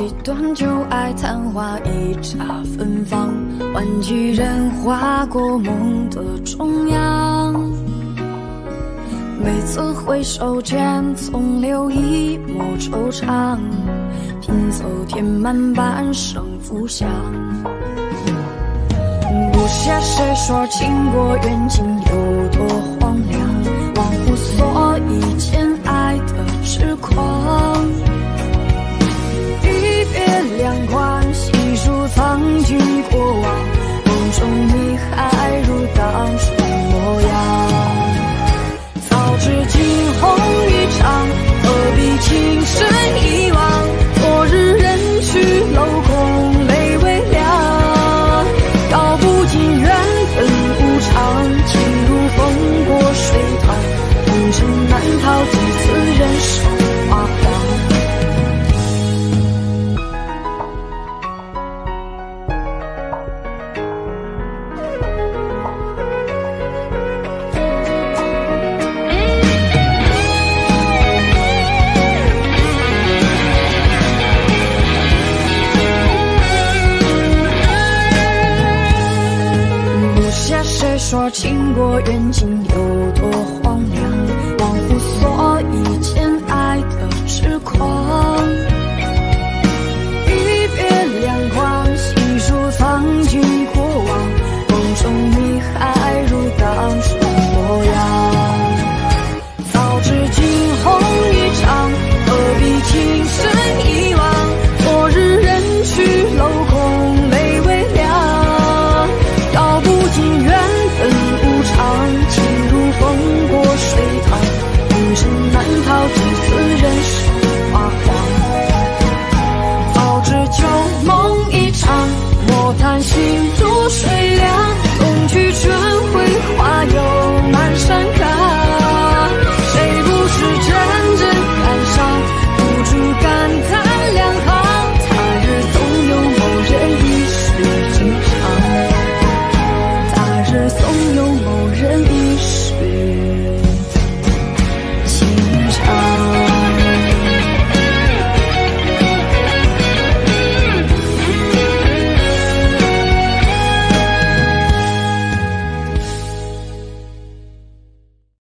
几段旧爱昙花一刹芬芳，换几人划过梦的中央。每次回首间，总留一抹惆怅，拼凑填满半生浮想。不屑谁说情过缘尽有多荒凉，忘乎所以间爱的痴狂。一别两宽，细数曾经过往，梦中你还如当初模样。早知惊鸿一场，何必情深一往？昨日人去楼空，泪微凉。道不尽缘分无常，情如风过水淌，红尘难逃几次人生花黄。谁说情过缘尽有多荒凉？